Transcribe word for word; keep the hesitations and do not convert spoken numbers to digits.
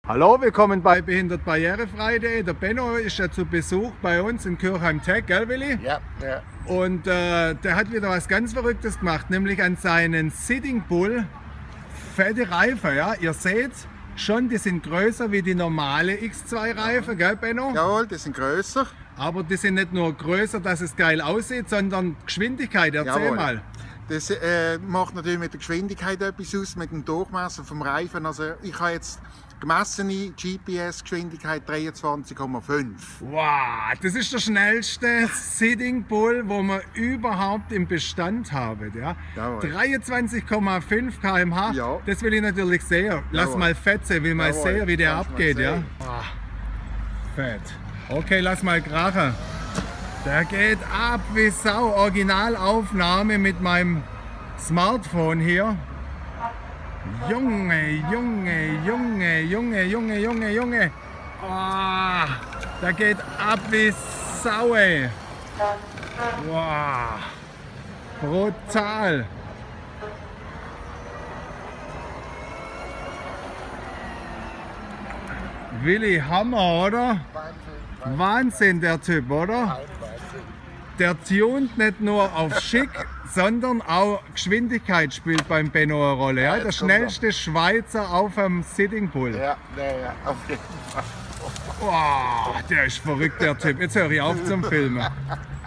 Hallo, willkommen bei behindert barrierefrei punkt de. Der Benno ist ja zu Besuch bei uns in Kirchheim-Tech, gell Willi? Ja, ja. Und äh, der hat wieder was ganz Verrücktes gemacht, nämlich an seinen Sitting Bull fette Reifen. Ja? Ihr seht schon, die sind größer wie die normale X zwei Reifen, gell Benno? Jawohl, die sind grösser. Aber die sind nicht nur größer, dass es geil aussieht, sondern Geschwindigkeit, erzähl Jawohl. mal. Das äh, macht natürlich mit der Geschwindigkeit etwas aus, mit dem Durchmesser vom Reifen. Also ich habe jetzt gemessene G P S-Geschwindigkeit dreiundzwanzig Komma fünf. Wow, das ist der schnellste Sitting Bull, wo wir überhaupt im Bestand haben. Ja? dreiundzwanzig Komma fünf Kilometer pro Stunde, Ja. das will ich natürlich sehen. Lass Jawohl. mal fetze, will mal Jawohl, sehen, wie der kannst abgeht. mal Ja? sehen. Ah, fett. Okay, lass mal krachen. Der geht ab wie Sau. Originalaufnahme mit meinem Smartphone hier. Junge, Junge, Junge, Junge, Junge, Junge, Junge. Oh, der geht ab wie Sau, ey. Wow. Brutal. Willi, Hammer, oder? Wahnsinn. Wahnsinn, der Typ, oder? Wahnsinn. Der tunt nicht nur auf schick, sondern auch Geschwindigkeit spielt beim Benno eine Rolle. Ja? Ja, Der jetzt kommt er. schnellste Schweizer auf dem Sitting Bull. Ja, ja, ja, auf jeden Fall. Wow, der ist verrückt, der Typ. Jetzt höre ich auf zum Filmen.